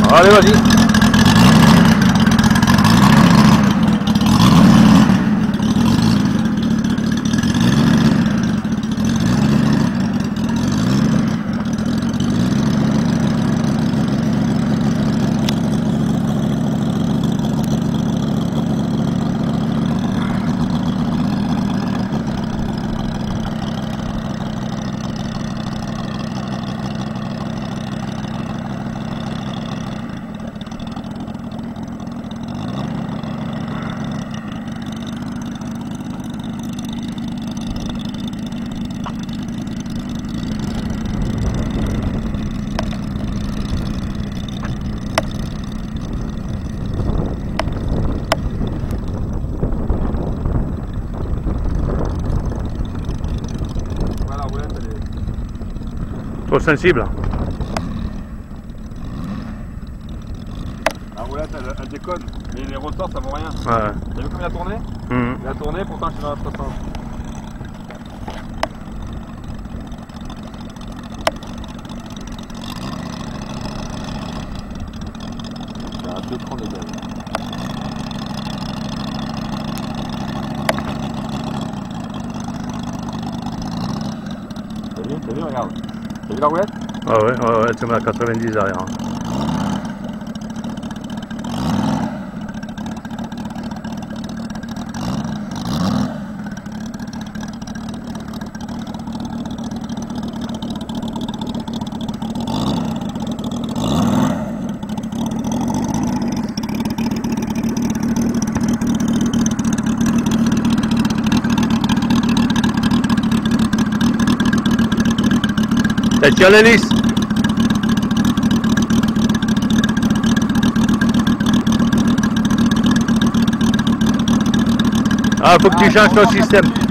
Allez, vas-y. Trop sensible. La roulette elle déconne, mais les ressort ça vaut rien. Ouais. T'as vu comme il a tourné? Il a tourné, pourtant je suis dans l'autre sens. C'est un 2,30 de gaz. T'as vu, regarde. T'as vu la roulette? Ah ouais, tu mets à 90 derrière. Et tire l'hélice. Ah, faut que tu changes ton système.